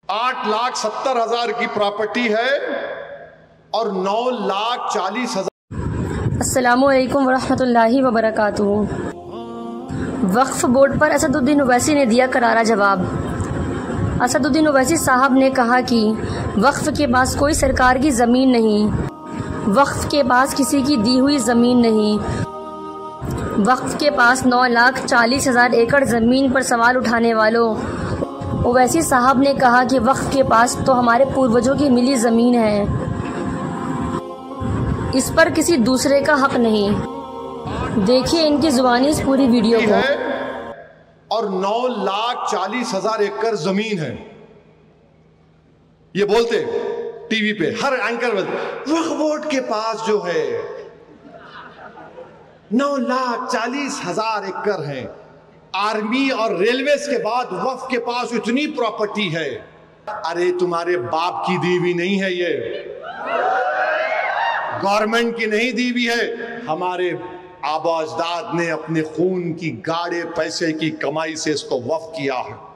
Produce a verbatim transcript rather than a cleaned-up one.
आठ लाख सत्तर हजार की प्रॉपर्टी है और नौ लाख चालीस हजार। अस्सलामुअलैकुम वरहमतुल्लाहि वबरकातुहू। वक्फ बोर्ड पर असदुद्दीन ओवैसी ने दिया करारा जवाब। असदुद्दीन ओवैसी साहब ने कहा कि वक्फ के पास कोई सरकार की ज़मीन नहीं, वक्फ के पास किसी की दी हुई ज़मीन नहीं। वक्फ के पास नौ लाख चालीस हज़ार एकड़ ज़मीन पर सवाल उठाने वालों, ओवैसी साहब ने कहा कि वक्फ के पास तो हमारे पूर्वजों की मिली ज़मीन है, इस पर किसी दूसरे का हक नहीं। देखिए इनकी जुबानी इस पूरी वीडियो को। और नौ लाख चालीस हजार एकड़ जमीन है, ये बोलते टीवी पे हर एंकर बोलते वक्फ बोर्ड के पास जो है नौ लाख चालीस हजार एकड़ है। आर्मी और रेलवेज के बाद वक्फ के पास इतनी प्रॉपर्टी है। अरे तुम्हारे बाप की दी हुई नहीं है, ये गवर्नमेंट की नहीं दी हुई है, हमारे आबा अजदाद ने अपने खून की गाढ़े पैसे की कमाई से इसको वक्फ किया है।